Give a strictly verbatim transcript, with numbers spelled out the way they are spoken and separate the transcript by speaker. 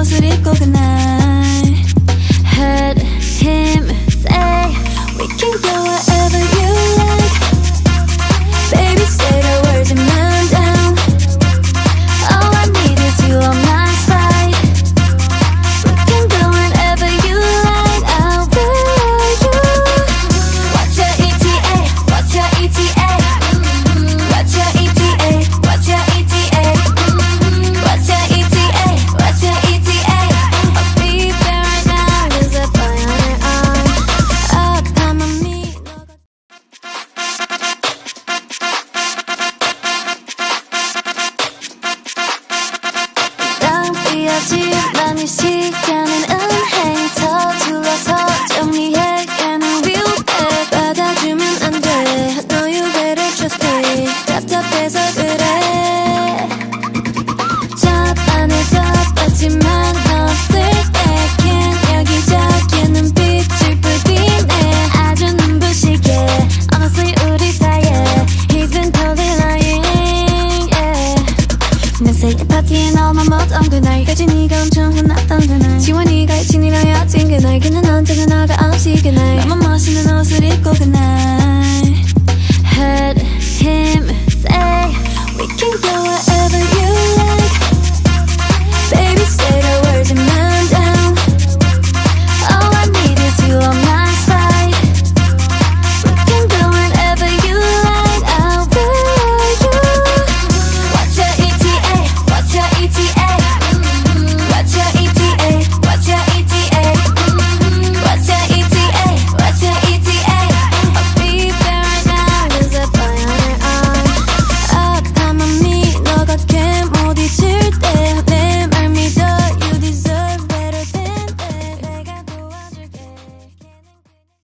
Speaker 1: 옷을 입고 그날 Heard him say we can go wherever you like. Baby say the words and man down. All I need is you on my side. We can go wherever you like. I'll follow you. What's your E T A? What's your E T A? What's your E T A? What's your E T A? What's your E T A? What's your E T A? I'll be there right now. There's a boy on her arm. Up on my knee. 낭비하지 이 시간은 은행 서둘러서 정리해가는 뷰백 받아주면 안 돼. No you better trust me. 답답해서 그래. 잡아낼 것 같지만 없을 때긴 여기저기 눈빛을 불빛내 아주 눈부시게. Honestly 우리 사이에 He's been totally lying yeah. 내 파티에 너만 못온 그날까지 네가 엄청 혼났던 그날 지원이가 친이랑 얕은 그날 그는 언제나 너가 없이 그날 너만 멋있는 옷을 입고 그날